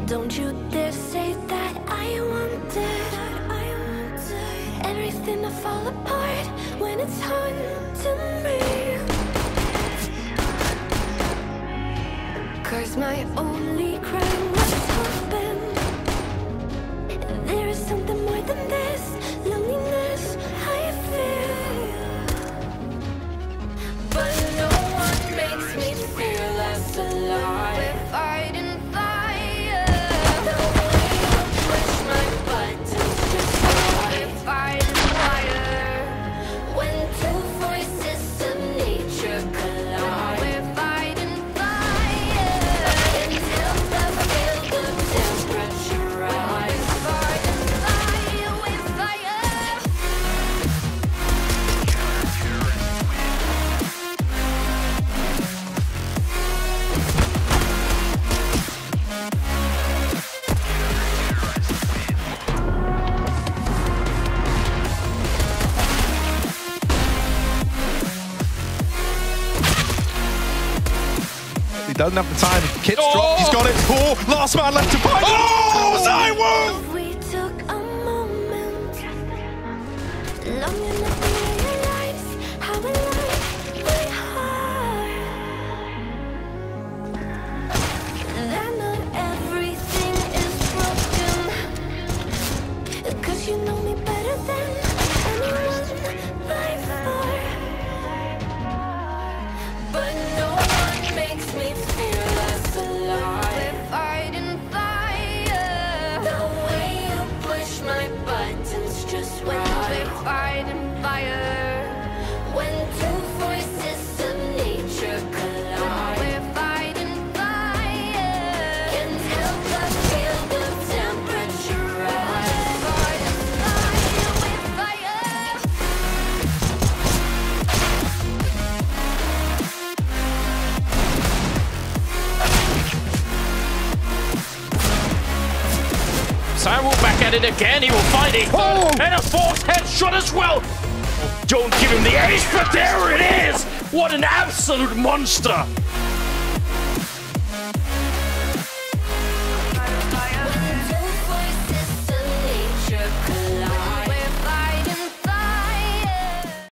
Don't you dare say that I wanted everything to fall apart when it's haunting me. 'Cause my only crime was hoping there is something more than this loneliness I feel. But no one makes me feel less alive. We're fighting fire. The way you push my buttons just we're fighting fire. When two voices of nature collide, we're fighting fire. Until I feel the temperature rise. We're fighting fire with fire. He doesn't have the time. Kit's dropped. He's got it. Oh, last man left to fight. Oh, ZywOo! We took a moment long enough to realize how alive we are. That not everything is broken, 'cause you know me better than anyone by far. But no one makes me feel less alive. We're fighting fire. The way you push my buttons just right. We're fighting fire. When two voices of nature collide, we're fighting fire. Can't help but feel the temperature rise. Fighting fire with fire. ZywOo back at it again. He will find it. Oh! And a forced headshot as well. Don't give him the ace, but there it is. What an absolute monster.